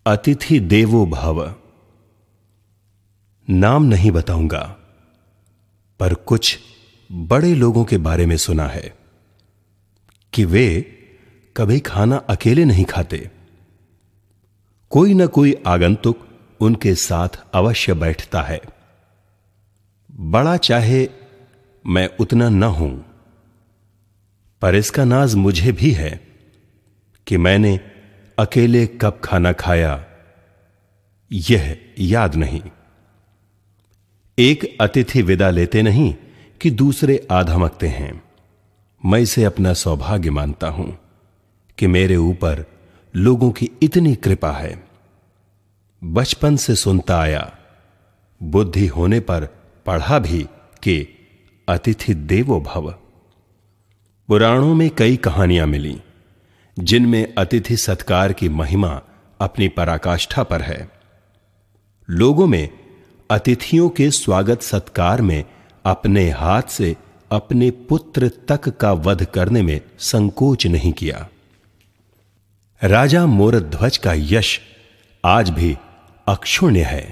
अतिथि देवो भव। नाम नहीं बताऊंगा, पर कुछ बड़े लोगों के बारे में सुना है कि वे कभी खाना अकेले नहीं खाते। कोई ना कोई आगंतुक उनके साथ अवश्य बैठता है। बड़ा चाहे मैं उतना न हूं, पर इसका नाज मुझे भी है कि मैंने अकेले कब खाना खाया, यह याद नहीं। एक अतिथि विदा लेते नहीं कि दूसरे आधमकते हैं। मैं इसे अपना सौभाग्य मानता हूं कि मेरे ऊपर लोगों की इतनी कृपा है। बचपन से सुनता आया, बुद्धि होने पर पढ़ा भी कि अतिथि देवो भव। पुराणों में कई कहानियां मिली जिनमें अतिथि सत्कार की महिमा अपनी पराकाष्ठा पर है। लोगों में अतिथियों के स्वागत सत्कार में अपने हाथ से अपने पुत्र तक का वध करने में संकोच नहीं किया। राजा मोरध्वज का यश आज भी अक्षुण्य है।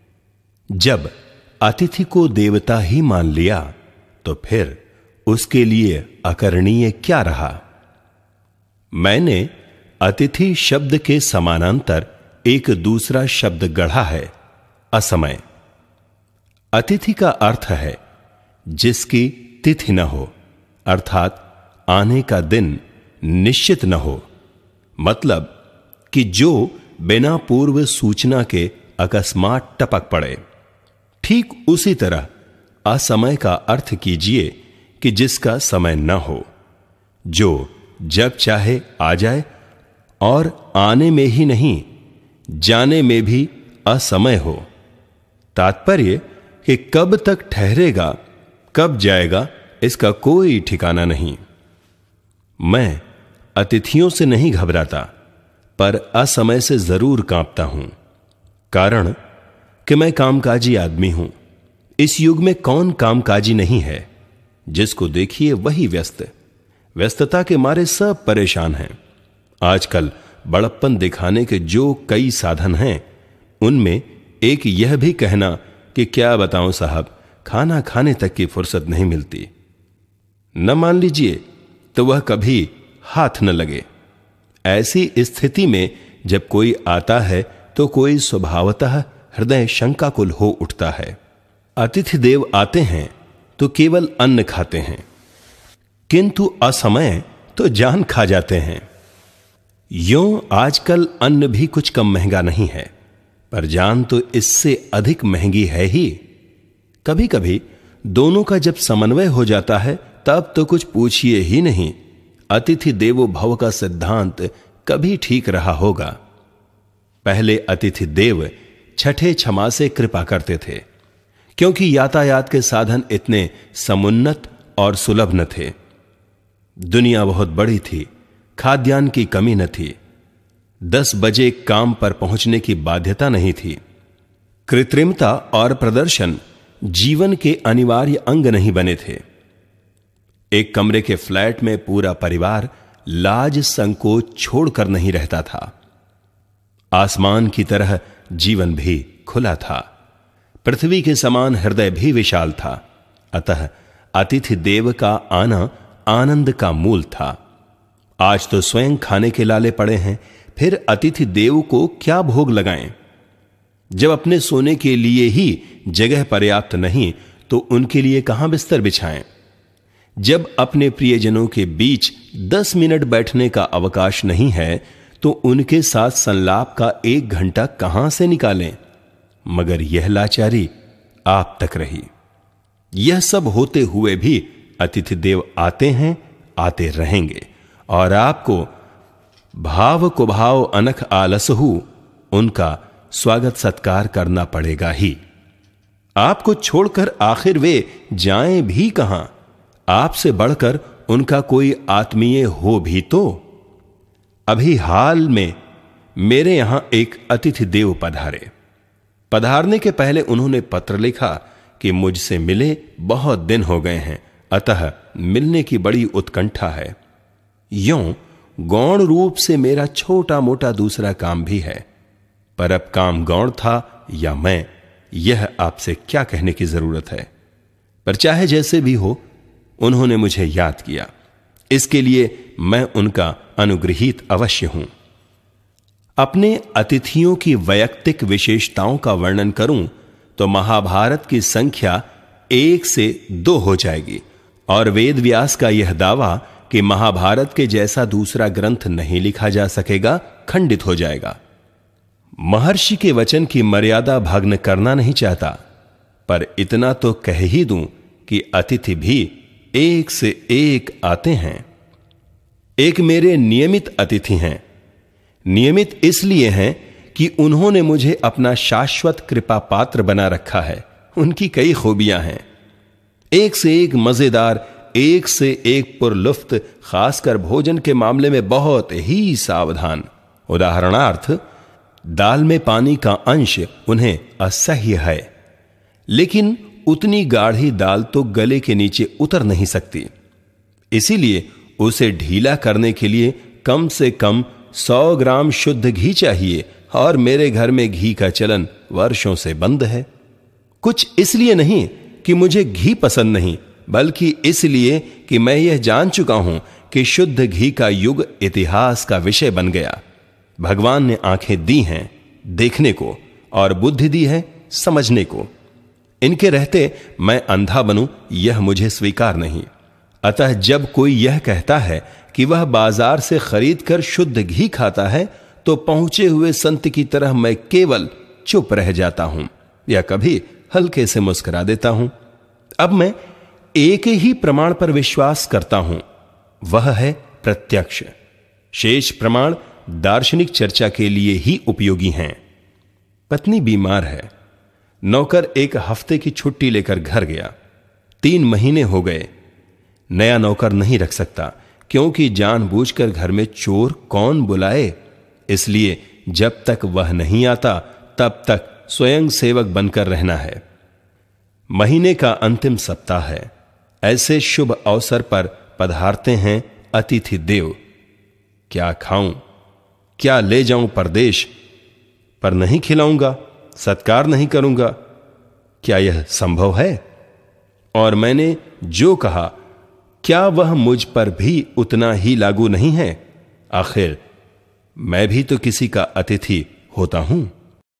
जब अतिथि को देवता ही मान लिया तो फिर उसके लिए अकरणीय क्या रहा। मैंने अतिथि शब्द के समानांतर एक दूसरा शब्द गढ़ा है, असमय। अतिथि का अर्थ है जिसकी तिथि न हो, अर्थात आने का दिन निश्चित न हो। मतलब कि जो बिना पूर्व सूचना के अकस्मात टपक पड़े। ठीक उसी तरह असमय का अर्थ कीजिए कि जिसका समय न हो, जो जब चाहे आ जाए और आने में ही नहीं जाने में भी असमय हो। तात्पर्य कि कब तक ठहरेगा, कब जाएगा, इसका कोई ठिकाना नहीं। मैं अतिथियों से नहीं घबराता, पर असमय से जरूर कांपता हूं। कारण कि मैं कामकाजी आदमी हूं। इस युग में कौन कामकाजी नहीं है? जिसको देखिए वही व्यस्त। व्यस्तता के मारे सब परेशान हैं। आजकल बड़प्पन दिखाने के जो कई साधन हैं, उनमें एक यह भी कहना कि क्या बताऊं साहब, खाना खाने तक की फुर्सत नहीं मिलती। न मान लीजिए तो वह कभी हाथ न लगे। ऐसी स्थिति में जब कोई आता है तो कोई स्वभावतः हृदय शंकाकुल हो उठता है। अतिथि देव आते हैं तो केवल अन्न खाते हैं, किंतु असमय तो जान खा जाते हैं। यों आजकल अन्न भी कुछ कम महंगा नहीं है, पर जान तो इससे अधिक महंगी है ही। कभी कभी दोनों का जब समन्वय हो जाता है तब तो कुछ पूछिए ही नहीं। अतिथि देवो भव का सिद्धांत कभी ठीक रहा होगा। पहले अतिथि देव छठे छमा से कृपा करते थे, क्योंकि यातायात के साधन इतने समुन्नत और सुलभ न थे। दुनिया बहुत बड़ी थी, खाद्यान्न की कमी न थी। 10 बजे काम पर पहुंचने की बाध्यता नहीं थी। कृत्रिमता और प्रदर्शन जीवन के अनिवार्य अंग नहीं बने थे। एक कमरे के फ्लैट में पूरा परिवार लाज संकोच छोड़कर नहीं रहता था। आसमान की तरह जीवन भी खुला था। पृथ्वी के समान हृदय भी विशाल था। अतः अतिथि देव का आना आनंद का मूल था। आज तो स्वयं खाने के लाले पड़े हैं, फिर अतिथि देव को क्या भोग लगाएं? जब अपने सोने के लिए ही जगह पर्याप्त नहीं तो उनके लिए कहां बिस्तर बिछाएं? जब अपने प्रियजनों के बीच 10 मिनट बैठने का अवकाश नहीं है तो उनके साथ संलाप का 1 घंटा कहां से निकालें? मगर यह लाचारी आप तक रही। यह सब होते हुए भी अतिथि देव आते हैं, आते रहेंगे, और आपको भाव को भाव अनख आलसहु उनका स्वागत सत्कार करना पड़ेगा ही। आपको छोड़कर आखिर वे जाएं भी कहां? आपसे बढ़कर उनका कोई आत्मीय हो भी तो। अभी हाल में मेरे यहां एक अतिथि देव पधारे। पधारने के पहले उन्होंने पत्र लिखा कि मुझसे मिले बहुत दिन हो गए हैं, अतः मिलने की बड़ी उत्कंठा है। यों गौण रूप से मेरा छोटा मोटा दूसरा काम भी है। पर अब काम गौण था या मैं, यह आपसे क्या कहने की जरूरत है। पर चाहे जैसे भी हो, उन्होंने मुझे याद किया, इसके लिए मैं उनका अनुग्रहित अवश्य हूं। अपने अतिथियों की वैयक्तिक विशेषताओं का वर्णन करूं तो महाभारत की संख्या 1 से 2 हो जाएगी और वेद व्यास का यह दावा कि महाभारत के जैसा दूसरा ग्रंथ नहीं लिखा जा सकेगा खंडित हो जाएगा। महर्षि के वचन की मर्यादा भग्न करना नहीं चाहता, पर इतना तो कह ही दूं कि अतिथि भी 1 से 1 आते हैं। एक मेरे नियमित अतिथि हैं। नियमित इसलिए हैं कि उन्होंने मुझे अपना शाश्वत कृपा पात्र बना रखा है। उनकी कई खूबियां हैं, 1 से 1 मजेदार, 1 से 1 पुरलुफ्त, खासकर भोजन के मामले में बहुत ही सावधान। उदाहरणार्थ, दाल में पानी का अंश उन्हें असह्य है, लेकिन उतनी गाढ़ी दाल तो गले के नीचे उतर नहीं सकती। इसीलिए उसे ढीला करने के लिए कम से कम 100 ग्राम शुद्ध घी चाहिए, और मेरे घर में घी का चलन वर्षों से बंद है। कुछ इसलिए नहीं कि मुझे घी पसंद नहीं, बल्कि इसलिए कि मैं यह जान चुका हूं कि शुद्ध घी का युग इतिहास का विषय बन गया। भगवान ने आंखें दी हैं देखने को और बुद्धि दी है समझने को। इनके रहते मैं अंधा बनूं, यह मुझे स्वीकार नहीं। अतः जब कोई यह कहता है कि वह बाजार से खरीद कर शुद्ध घी खाता है, तो पहुंचे हुए संत की तरह मैं केवल चुप रह जाता हूं या कभी हल्के से मुस्कुरा देता हूं। अब मैं एक ही प्रमाण पर विश्वास करता हूं, वह है प्रत्यक्ष। शेष प्रमाण दार्शनिक चर्चा के लिए ही उपयोगी हैं। पत्नी बीमार है। नौकर 1 हफ्ते की छुट्टी लेकर घर गया। 3 महीने हो गए। नया नौकर नहीं रख सकता, क्योंकि जानबूझकर घर में चोर कौन बुलाए। इसलिए जब तक वह नहीं आता तब तक स्वयं सेवक बनकर रहना है। महीने का अंतिम सप्ताह है। ऐसे शुभ अवसर पर पधारते हैं अतिथि देव। क्या खाऊं, क्या ले जाऊं परदेश, पर नहीं खिलाऊंगा, सत्कार नहीं करूंगा, क्या यह संभव है? और मैंने जो कहा, क्या वह मुझ पर भी उतना ही लागू नहीं है? आखिर मैं भी तो किसी का अतिथि होता हूं।